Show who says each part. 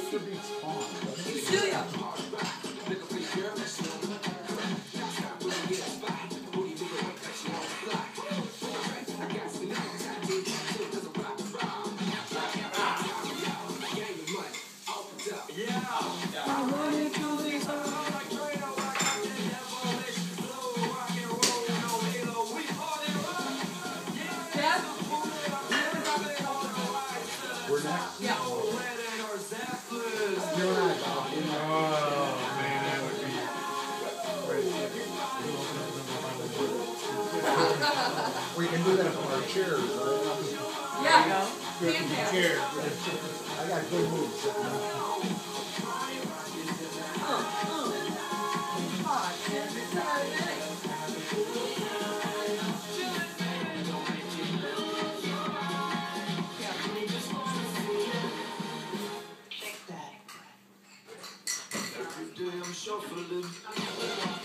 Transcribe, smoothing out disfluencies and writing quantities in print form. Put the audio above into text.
Speaker 1: Mr. Beats on.
Speaker 2: Celia.
Speaker 1: We're next?
Speaker 2: Yeah.
Speaker 1: You and I talking.
Speaker 3: Oh, man, that would be
Speaker 1: We can do that from our chairs, right?
Speaker 2: Yeah.
Speaker 3: good chair.
Speaker 1: I got good moves.
Speaker 4: Every day I'm shuffling.